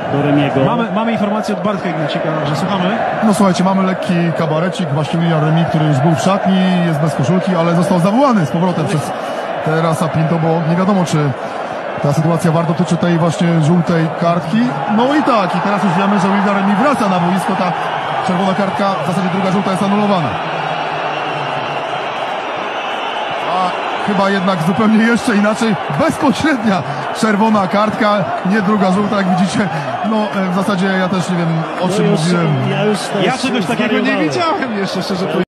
do Remiego. Mamy informację od Bartka Ignacika, że słuchamy. No słuchajcie, mamy lekki kabarecik, właśnie Remy, który już był w szatni, jest bez koszulki, ale został zawołany z powrotem przez Terasa Pinto, bo nie wiadomo, czy ta sytuacja dotyczy tej właśnie żółtej kartki. No i tak, i teraz już wiemy, że Remy wraca na boisko, ta czerwona kartka, w zasadzie druga żółta jest anulowana. A chyba jednak zupełnie jeszcze inaczej, bezpośrednia czerwona kartka, nie druga żółta, jak widzicie. No w zasadzie ja też nie wiem, o czym mówiłem. Ja już Ja czegoś takiego nie wiedziałem jeszcze, szczerze.